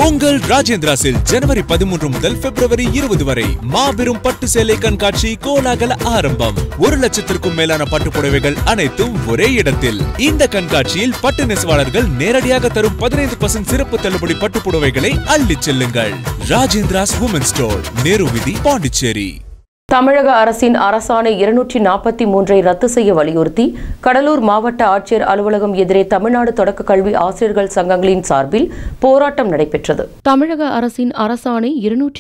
உங்கள் ராஜேந்திராஸில் ஜனவரி 13 முதல் பிப்ரவரி 20 வரை மாபெரும் பட்டு சேலை கண்காட்சி கோலாகல ஆரம்பம். 1 லட்சத்திற்கும் மேலான பட்டு புடவைகள் அனைத்தும் ஒரே இடத்தில். இந்த கண்காட்சியில் பட்டு நெசவாளர்கள் நேரடியாக தரும் 15% சிறப்பு தள்ளுபடி பட்டு புடவைகளை அள்ளிச் செல்லுங்கள். ராஜேந்திராஸ் வுமன் ஸ்டோர், நேரு வீதி, பாண்டிச்சேரி. தமிழக அரசின் அரசாணை 243 ரத்து செய்ய வலியுறுத்தி கடலூர் மாவட்ட ஆட்சியர் அலுவலகம் எதிரே தமிழ்நாடு தொடக்க கல்வி ஆசிரியர்கள் சங்கங்களின் சார்பில் போராட்டம் நடைபெற்றது. தமிழக அரசின் அரசாணை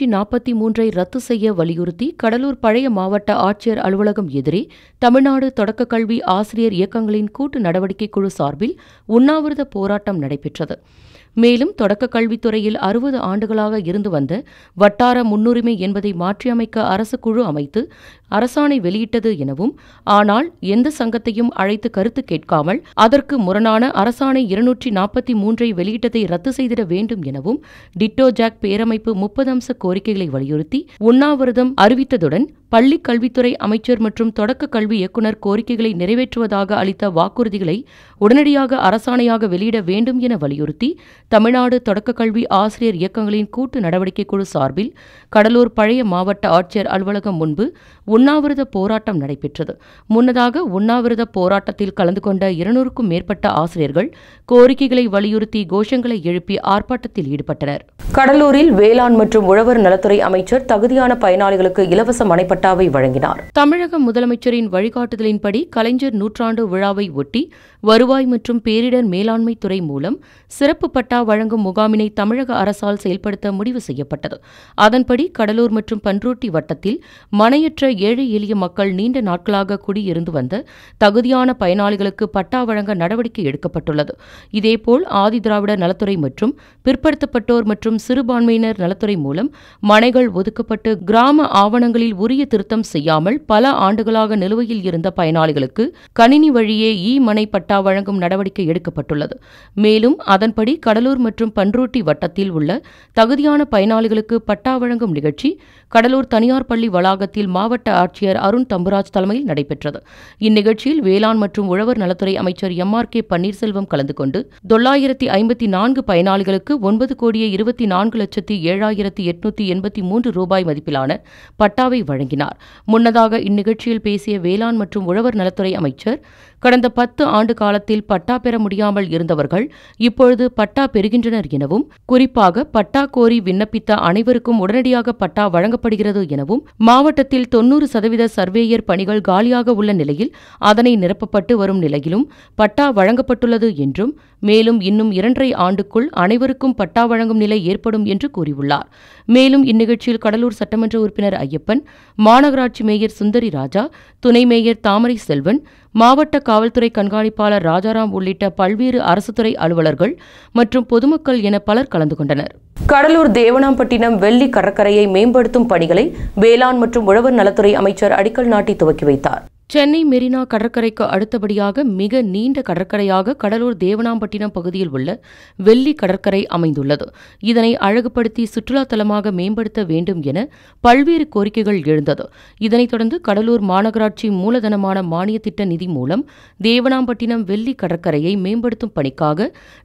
243 ரத்து செய்ய வலியுறுத்தி கடலூர் பழைய மாவட்ட ஆட்சியர் அலுவலகம் எதிரே தமிழ்நாடு தொடக்க கல்வி ஆசிரியர் இயக்கங்களின் கூட்டு நடவடிக்கை குழு சார்பில் உண்ணாவிரத போராட்டம் நடைபெற்றது. மேலும் தொடக்க கல்வித்துறையில் 60 ஆண்டுகளாக இருந்து வந்த வட்டார முன்னுரிமை என்பதை மாற்றியமைக்க அரசு குழு அமைத்து அரசாணை வெளியிட்டது எனவும், ஆனால் எந்த சங்கத்தையும் அழைத்து கருத்து கேட்காமல் அதற்கு முரணான அரசாணை 243 வெளியிட்டதை ரத்து செய்திட வேண்டும் எனவும் டிட்டோ ஜாக் பேரமைப்பு 30 அம்ச கோரிக்கைகளை வலியுறுத்தி உண்ணாவிரதம் அறிவித்ததுடன் பள்ளிக் கல்வித்துறை அமைச்சர் மற்றும் தொடக்க கல்வி இயக்குநர் கோரிக்கைகளை நிறைவேற்றுவதாக அளித்த வாக்குறுதிகளை உடனடியாக அரசாணையாக வெளியிட வேண்டும் என வலியுறுத்தி தமிழ்நாடு தொடக்க கல்வி ஆசிரியர் இயக்கங்களின் கூட்டு நடவடிக்கை குழு சார்பில் கடலூர் பழைய மாவட்ட ஆட்சியர் அலுவலகம் முன்பு உண்ணாவிரத போராட்டம் நடைபெற்றது. முன்னதாக உண்ணாவிரத போராட்டத்தில் கலந்து கொண்ட 200க்கும் மேற்பட்ட ஆசிரியர்கள் கோரிக்கைகளை வலியுறுத்தி கோஷங்களை எழுப்பி ஆர்ப்பாட்டத்தில் ஈடுபட்டனர். கடலூரில் வேளாண் மற்றும் உழவர் நலத்துறை அமைச்சர் தகுதியான பயனாளிகளுக்கு இலவச மனைப்பட்டாவை வழங்கினார். தமிழக முதலமைச்சரின் வழிகாட்டுதலின்படி கலைஞர் நூற்றாண்டு விழாவை ஒட்டி வருவாய் மற்றும் பேரிடர் மேலாண்மை துறை மூலம் சிறப்பு பட்டா வழங்கும் முகாமினை தமிழக அரசால் செயல்படுத்த முடிவு செய்யப்பட்டது. அதன்படி கடலூர் மற்றும் பன்ருட்டி வட்டத்தில் மனையற்ற ஏழை எளிய மக்கள் நீண்ட நாட்களாக குடியிருந்து வந்த தகுதியான பயனாளிகளுக்கு பட்டா வழங்க நடவடிக்கை எடுக்கப்பட்டுள்ளது. இதேபோல் ஆதிதிராவிடர் நலத்துறை மற்றும் பிற்படுத்தப்பட்டோர் மற்றும் சிறுபான்மையினர் நலத்துறை மூலம் மனைகள் ஒதுக்கப்பட்டு கிராம ஆவணங்களில் உரிய திருத்தம் செய்யாமல் பல ஆண்டுகளாக நிலுவையில் இருந்த பயனாளிகளுக்கு கணினி வழியே மனை பட்டா வழங்கும் நடவடிக்கை எடுக்கப்பட்டுள்ளது. மேலும் அதன்படி கடலூர் மற்றும் பன்ருட்டி வட்டத்தில் உள்ள தகுதியான பயனாளிகளுக்கு பட்டா வழங்கும் நிகழ்ச்சி கடலூர் தனியார் பள்ளி வளாகத்தில் மாவட்ட ஆட்சியர் அருண் தம்புராஜ் தலைமையில் நடைபெற்றது. இந்நிகழ்ச்சியில் வேளாண் மற்றும் உழவர் நலத்துறை அமைச்சர் MRK பன்னீர்செல்வம் கலந்து கொண்டு 954 பயனாளிகளுக்கு 9,24,07,883 ரூபாய் மதிப்பிலான பட்டாவை வழங்கினார். முன்னதாக இந்நிகழ்ச்சியில் பேசிய வேளாண் மற்றும் உழவர் நலத்துறை அமைச்சர், கடந்த 10 ஆண்டு காலத்தில் பட்டா பெற முடியாமல் இருந்தவர்கள் இப்பொழுது பட்டா பெறுகின்றனர் எனவும், குறிப்பாக பட்டா கோரி விண்ணப்பித்த அனைவருக்கும் உடனடியாக பட்டா வழங்கப்படுகிறது எனவும், மாவட்டத்தில் 90% சர்வேயர் பணிகள் காலியாக உள்ள நிலையில் அதனை நிரப்பப்பட்டு வரும் நிலையிலும் பட்டா வழங்கப்பட்டுள்ளது என்றும், மேலும் இன்னும் 2.5 ஆண்டுக்குள் அனைவருக்கும் பட்டா வழங்கும் நிலை ஏற்படும் என்று கூறியுள்ளார். மேலும் இந்நிகழ்ச்சியில் கடலூர் சட்டமன்ற உறுப்பினர் ஐயப்பன், மாநகராட்சி மேயர் சுந்தரி ராஜா, துணை மேயர் தாமரை செல்வன், மாவட்ட காவல்துறை கண்காணிப்பாளர் ராஜாராம் உள்ளிட்ட பல்வேறு அரசுத்துறை அலுவலர்கள் மற்றும் பொதுமக்கள் என பலர் கலந்து கொண்டனர். கடலூர் தேவனாம்பட்டினம் வெள்ளி கடற்கரையை மேம்படுத்தும் பணிகளை வேளாண் மற்றும் உழவர் நலத்துறை அமைச்சர் அடிக்கல் நாட்டி துவக்கி வைத்தார். சென்னை மெரினா கடற்கரைக்கு அடுத்தபடியாக மிக நீண்ட கடற்கரையாக கடலூர் தேவனாம்பட்டினம் பகுதியில் உள்ள வெள்ளி கடற்கரை அமைந்துள்ளது. இதனை அழகுபடுத்தி சுற்றுலா தலமாக மேம்படுத்த வேண்டும் என பல்வேறு கோரிக்கைகள் எழுந்தது. இதனைத் தொடர்ந்து கடலூர் மாநகராட்சி மூலதனமான மானிய திட்ட நிதி மூலம் தேவனாம்பட்டினம் வெள்ளி கடற்கரையை மேம்படுத்தும் பணிக்காக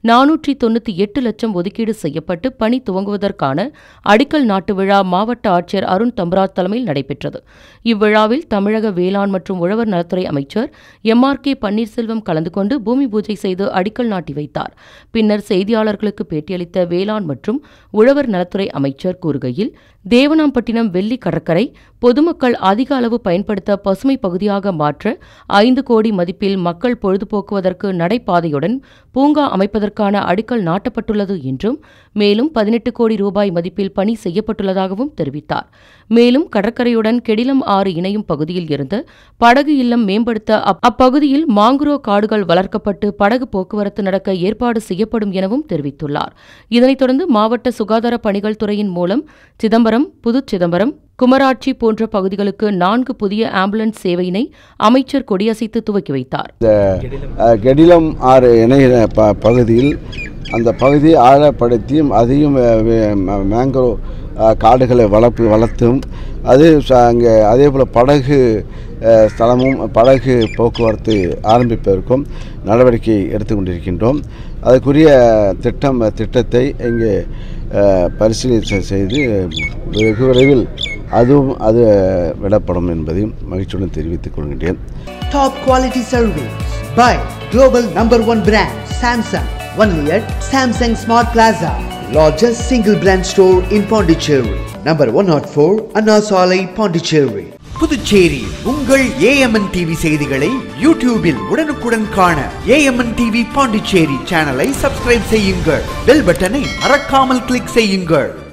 498 லட்சம் ஒதுக்கீடு செய்யப்பட்டு பணி துவங்குவதற்கான அடிக்கல் நாட்டு விழா மாவட்ட ஆட்சியர் அருண் தம்புராஜ் தலைமையில் நடைபெற்றது. இவ்விழாவில் தமிழக வேளாண் மற்றும் உழவர் நலத்துறை அமைச்சர் MRK பன்னீர்செல்வம் கலந்து கொண்டு பூமி பூஜை செய்து அடிக்கல் நாட்டி வைத்தார். பின்னர் செய்தியாளர்களுக்கு பேட்டியளித்த வேளாண் மற்றும் உழவர் நலத்துறை அமைச்சர் கூறுகையில், தேவனாம்பட்டினம் வெள்ளி கடற்கரை பொதுமக்கள் அதிக அளவு பயன்படுத்த பசுமை பகுதியாக மாற்ற 5 கோடி மதிப்பில் மக்கள் பொழுதுபோக்குவதற்கு நடைபாதையுடன் பூங்கா அமைப்பதற்கான அடிக்கல் நாட்டப்பட்டுள்ளது என்றும், மேலும் 18 கோடி ரூபாய் மதிப்பில் பணி செய்யப்பட்டுள்ளதாகவும் தெரிவித்தார். மேலும் கடற்கரையுடன் கெடிலம் ஆறு இணையும் பகுதியில் இருந்த படகு இல்லம் மேம்படுத்த அப்பகுதியில் மாங்குரோ காடுகள் வளர்க்கப்பட்டு படகு போக்குவரத்து நடக்க ஏற்பாடு செய்யப்படும் எனவும் தெரிவித்துள்ளார். இதனைத் தொடர்ந்து மாவட்ட சுகாதார பணிகள் துறையின் மூலம் சிதம்பரம், புதுச்சிதம்பரம், குமராட்சி போன்ற பகுதிகளுக்கு 4 புதிய ஆம்புலன்ஸ் சேவையினை அமைச்சர் கொடியசைத்து துவக்கி வைத்தார். கெடிலம் ஆறு இணைய பகுதியில் அந்த பகுதியை ஆழப்படுத்தியும் அதையும் மேங்கோ காடுகளை வளர்த்தும் அங்கே அதே போல் படகு ஸ்தலமும் படகு போக்குவரத்து ஆரம்பிப்பதற்கும் நடவடிக்கை எடுத்துக்கொண்டிருக்கின்றோம். அதுக்குரிய திட்டத்தை இங்கே பரிசீலனை செய்து வெகு விரைவில் அது விடப்படும் என்பதையும் மகிழ்ச்சியுடன் தெரிவித்துக் கொள்கின்றேன். Top quality service by global #1 brand Samsung, only at Samsung Smart Plaza, largest single brand store in Pondicherry, number 104 Anna Salai, Pondicherry. Puducherry உங்கள் AMN TV செய்திகளை யூடியூபில் உடனுக்குடன் காண AMN TV பாண்டிச்சேரி சேனலை சப்ஸ்கிரைப் செய்யுங்கள். பெல் பட்டனை மறக்காமல் கிளிக் செய்யுங்கள்.